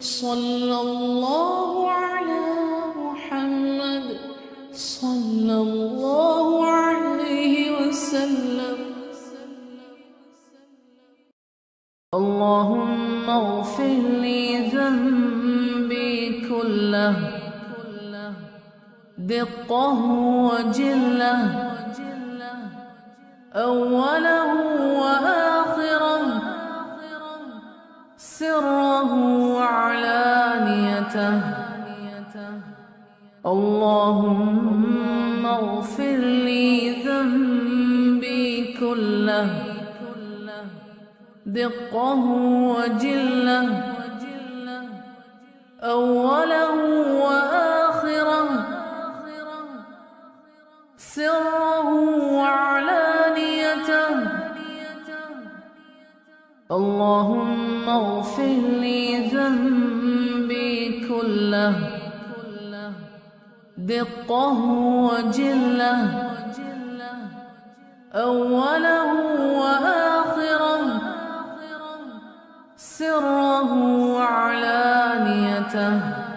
صلى الله على محمد صلى الله عليه وسلم. اللهم اغفر لي ذنبي كله دقه وجله أوله وآخره سره وعلانيته. اللهم اغفر لي ذنبي كله دقه وجله أوله وآخره سره وعلانيته. اللهم اغفر لي ذنبي كله دقه وجله أوله وآخره سره وعلانيته.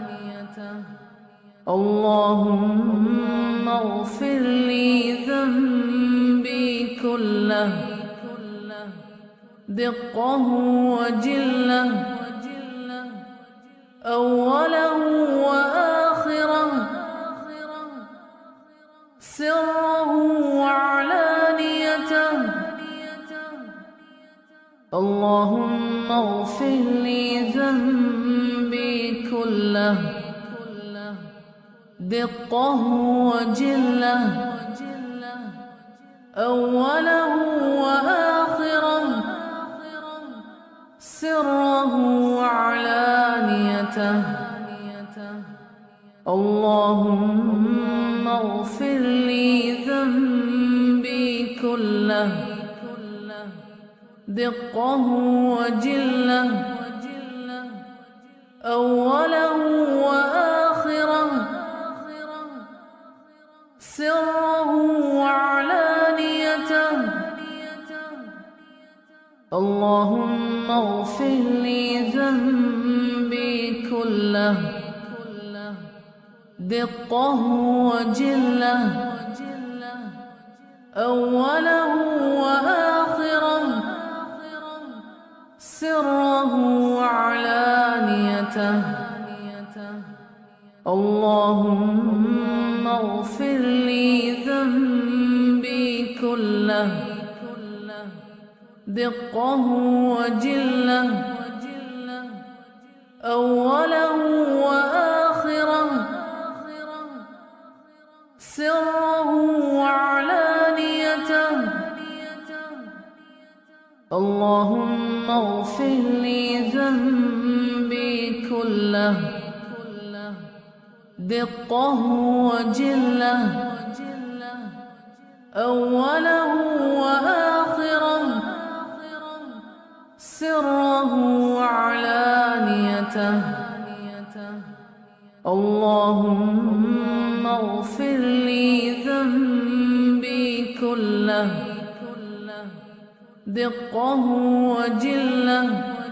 اللهم اغفر لي ذنبي كله دقه وجله أوله وآخره سره وعلانيته. اللهم اغفر لي ذنبي كله دقه وجله أوله وآخره سره وعلانيته. اللهم اغفر لي ذنبي كله دقه وجله أوله وآخره سره وعلانيته. اللهم اغفر لي ذنبي كله دقه وجله أوله وآخره سره وعلانيته. اللهم اغفر لي ذنبي كله دقه وجله أوله وآخره سره وعلانيته. اللهم اغفر لي ذنبي كله دقه وجله أوله وآخره سره وعلانيته. اللهم اغفر لي ذنبي كله دقه وجله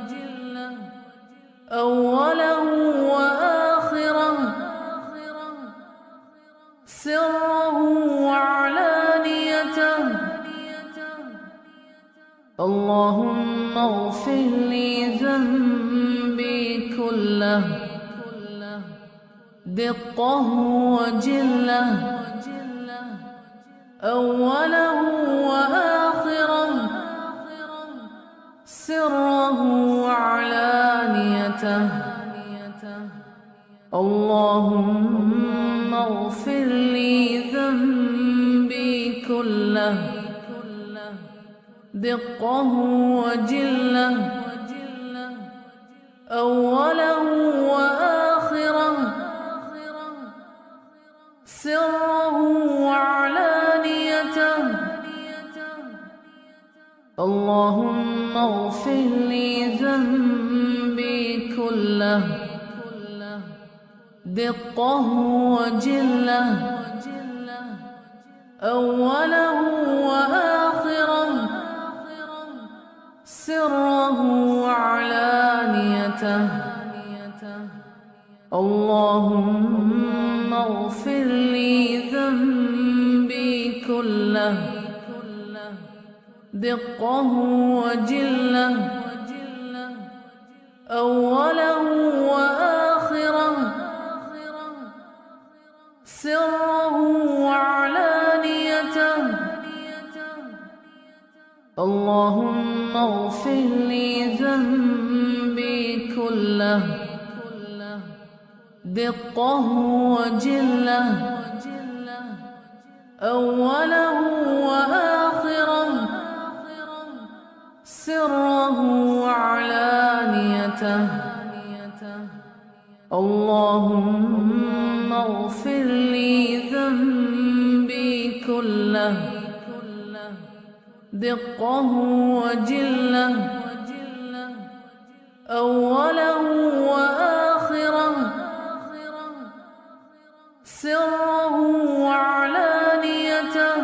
أوله وآخره سره وعلانيته. اللهم اغفر لي ذنبي كله دقه وجله أوله وآخره سره وعلانيته. اللهم اغفر لي ذنبي كله دقه وجله أوله وآخره سره وعلانيته. اللهم اغفر لي ذنبي كله دقه وجله أوله وآخره سره وعلانيته. اللهم اغفر لي ذنبي كله دقه وجله أوله وآخره سره وعلانيته اللهم اغفر لي ذنبي كله دقه وجله أوله وآخره سره وعلانيته اللهم اغفر لي ذنبي كله دقه وجله أوله وآخره سره وعلانيته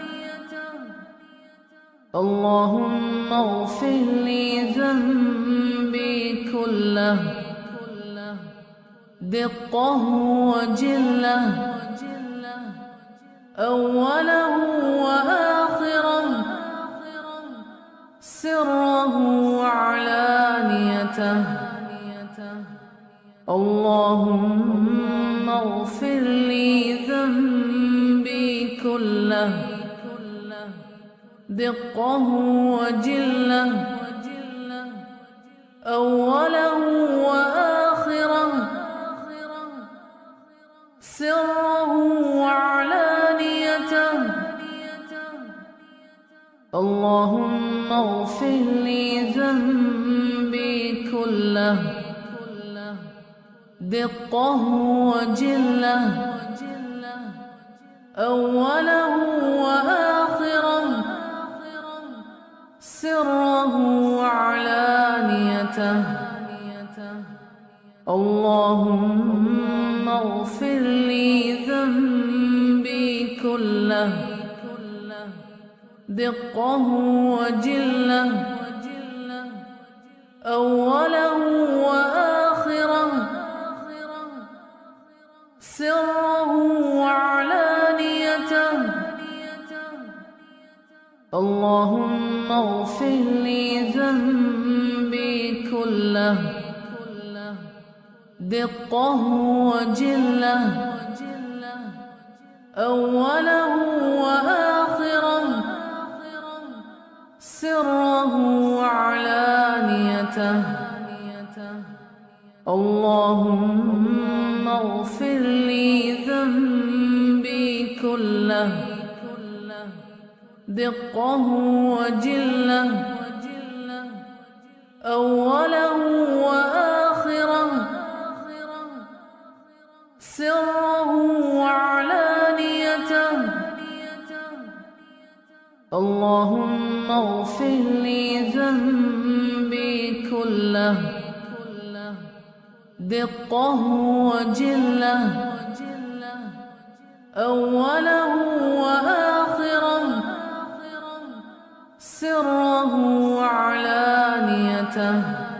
اللهم اغفر لي ذنبي كله دقه وجله أوله وآخره سره وعلانيته اللهم اغفر لي ذنبي كله دقه وجله أوله وآخره سره وعلانيته اللهم اغفر لي ذنبي كله دقه وجله أوله وآخره سره وعلانيته اللهم اغفر لي ذنبي كله دقه وجله أوله وآخره سره وعلانيته اللهم اغفر لي ذنبي كله دقه وجله أوله وآخره سره وعلانيته اللهم اغفر لي ذنبي كله دقه وجله أوله وآخره سره وعلانيته اللهم اغفر لي ذنبي كله دقه وجله أوله وآخره سره وعلانيته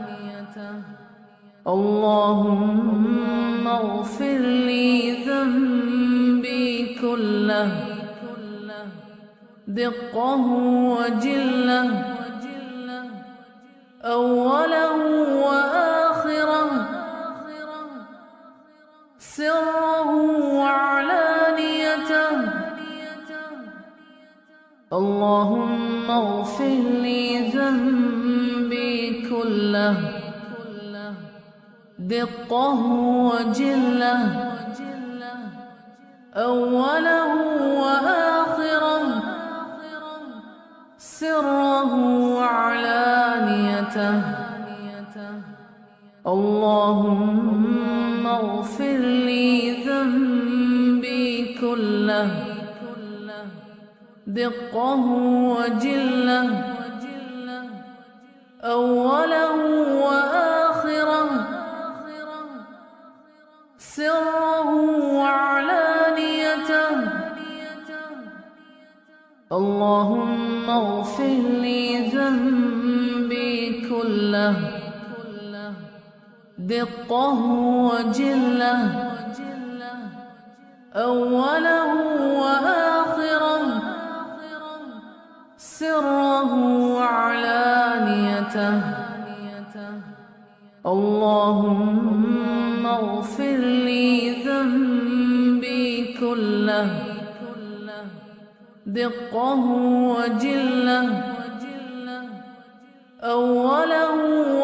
اللهم اغفر لي ذنبي كله دقه وجله أوله وآخره سره وعلانيته اللهم اغفر لي ذنبي كله دقه وجله أوله وآخره سره وعلانيته اللهم اغفر لي ذنبي كله دقه وجله أوله وآخره سره وعلانيته اللهم اغفر لي ذنبي كله دقه وجله أوله وآخره سره وعلانيته اللهم اغفر لي ذنبي كله دقه وجله أوله